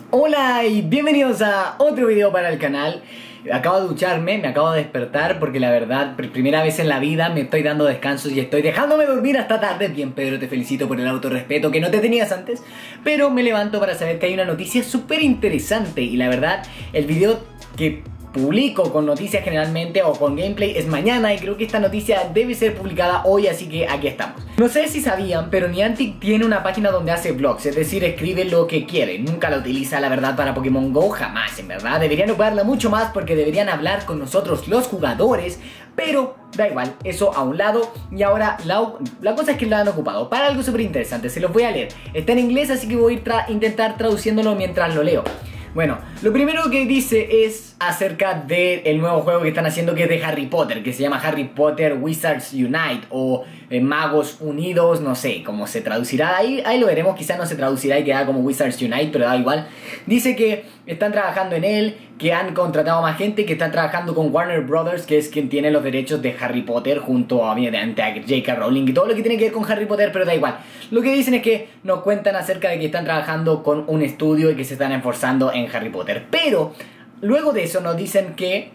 Hola y bienvenidos a otro video para el canal. Acabo de ducharme, me acabo de despertar porque la verdad, por primera vez en la vida me estoy dando descansos y estoy dejándome dormir hasta tarde. Bien, Pedro, te felicito por el autorrespeto que no te tenías antes. Pero me levanto para saber que hay una noticia súper interesante y la verdad, el video que publico con noticias generalmente o con gameplay es mañana y creo que esta noticia debe ser publicada hoy, así que aquí estamos. No sé si sabían, pero Niantic tiene una página donde hace vlogs, es decir, escribe lo que quiere. Nunca la utiliza, la verdad, para Pokémon GO, jamás, en verdad. Deberían ocuparla mucho más porque deberían hablar con nosotros los jugadores, pero da igual, eso a un lado. Y ahora la cosa es que lo han ocupado para algo súper interesante, se los voy a leer. Está en inglés, así que voy a intentar traduciéndolo mientras lo leo. Bueno, lo primero que dice es acerca del nuevo juego que están haciendo, que es de Harry Potter, que se llama Harry Potter Wizards Unite o Magos Unidos, no sé cómo se traducirá, ahí lo veremos, quizás no se traducirá y queda como Wizards Unite, pero da igual. Dice que están trabajando en él, que han contratado a más gente, que están trabajando con Warner Brothers, que es quien tiene los derechos de Harry Potter, junto a J.K. Rowling y todo lo que tiene que ver con Harry Potter, pero da igual. Lo que dicen es que nos cuentan acerca de que están trabajando con un estudio y que se están esforzando en Harry Potter, pero luego de eso nos dicen que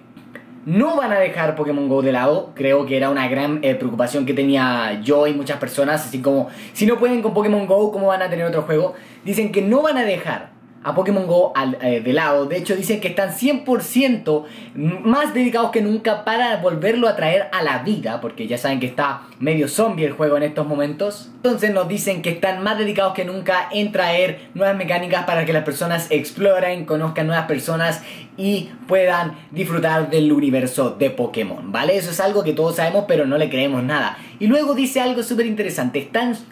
no van a dejar Pokémon GO de lado. Creo que era una gran preocupación que tenía yo y muchas personas, así como si no pueden con Pokémon GO, ¿cómo van a tener otro juego? Dicen que no van a dejar a Pokémon GO de lado. De hecho dicen que están 100% más dedicados que nunca para volverlo a traer a la vida, porque ya saben que está medio zombie el juego en estos momentos. Entonces nos dicen que están más dedicados que nunca en traer nuevas mecánicas para que las personas exploren, conozcan nuevas personas y puedan disfrutar del universo de Pokémon, ¿vale? Eso es algo que todos sabemos, pero no le creemos nada. Y luego dice algo súper interesante.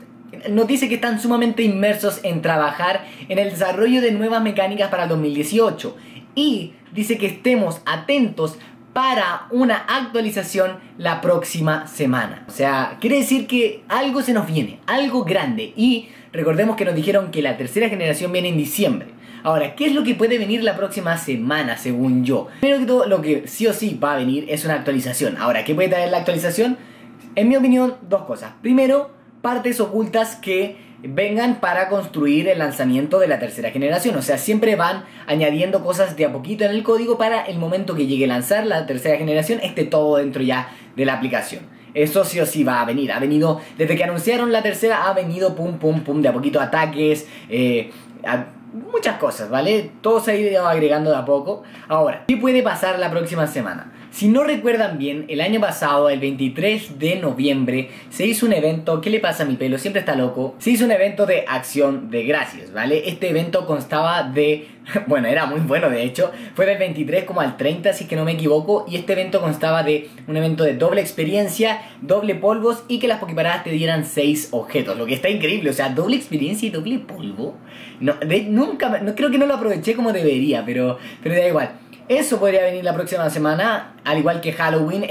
Nos dice que están sumamente inmersos en trabajar en el desarrollo de nuevas mecánicas para el 2018. Y dice que estemos atentos para una actualización la próxima semana. O sea, quiere decir que algo se nos viene, algo grande. Y recordemos que nos dijeron que la tercera generación viene en diciembre. Ahora, ¿qué es lo que puede venir la próxima semana, según yo? Primero que todo, lo que sí o sí va a venir es una actualización. Ahora, ¿qué puede traer la actualización? En mi opinión, dos cosas. Primero, partes ocultas que vengan para construir el lanzamiento de la tercera generación. O sea, siempre van añadiendo cosas de a poquito en el código para el momento que llegue a lanzar la tercera generación esté todo dentro ya de la aplicación. Eso sí o sí va a venir. Ha venido, desde que anunciaron la tercera, ha venido pum pum pum de a poquito ataques, muchas cosas, ¿vale? Todo se ha ido agregando de a poco. Ahora, ¿qué puede pasar la próxima semana? Si no recuerdan bien, el año pasado, el 23 de noviembre, se hizo un evento. ¿Qué le pasa a mi pelo? Siempre está loco. Se hizo un evento de acción de gracias, ¿vale? Este evento constaba de... Bueno, era muy bueno de hecho. Fue del 23 como al 30, si es que no me equivoco. Y este evento constaba de un evento de doble experiencia, doble polvos y que las Poképaradas te dieran 6 objetos. Lo que está increíble, o sea, doble experiencia y doble polvo. No, creo que no lo aproveché como debería, pero da igual. Eso podría venir la próxima semana, al igual que Halloween.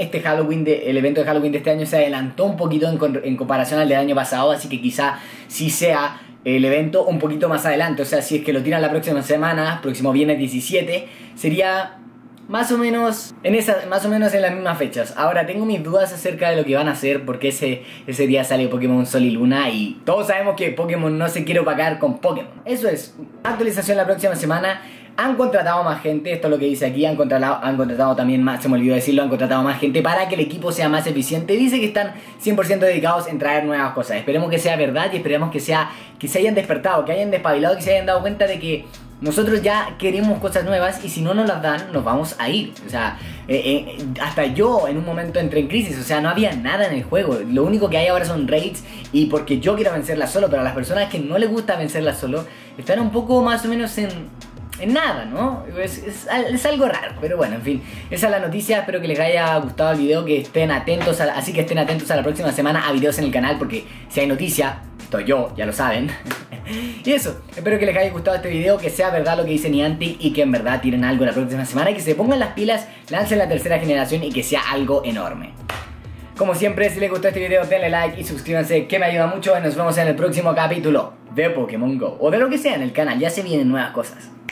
El evento de Halloween de este año se adelantó un poquito en comparación al del año pasado, así que quizá sí sea el evento un poquito más adelante. O sea, si es que lo tiran la próxima semana, próximo viernes 17, sería más o menos en las mismas fechas. Ahora, tengo mis dudas acerca de lo que van a hacer, porque ese día sale Pokémon Sol y Luna y todos sabemos que Pokémon no se quiere opacar con Pokémon. Eso es, actualización la próxima semana. Han contratado más gente, esto es lo que dice aquí, han contratado también más, se me olvidó decirlo, han contratado más gente para que el equipo sea más eficiente. Dice que están 100% dedicados en traer nuevas cosas. Esperemos que sea verdad y esperemos que se hayan despertado, que hayan despabilado, que se hayan dado cuenta de que nosotros ya queremos cosas nuevas y si no nos las dan, nos vamos a ir. O sea, hasta yo en un momento entré en crisis, o sea, no había nada en el juego. Lo único que hay ahora son raids y porque yo quiero vencerlas solo, pero a las personas que no les gusta vencerlas solo, están un poco más o menos en nada, ¿no? Es algo raro, pero bueno, en fin, esa es la noticia. Espero que les haya gustado el video, que estén atentos así que estén atentos a la próxima semana a videos en el canal, porque si hay noticia, estoy yo, ya lo saben. Y eso, espero que les haya gustado este video, que sea verdad lo que dice Niantic y que en verdad tiren algo la próxima semana, y que se pongan las pilas, lancen la tercera generación y que sea algo enorme. Como siempre, si les gustó este video, denle like y suscríbanse, que me ayuda mucho, y nos vemos en el próximo capítulo de Pokémon GO, o de lo que sea en el canal. Ya se vienen nuevas cosas.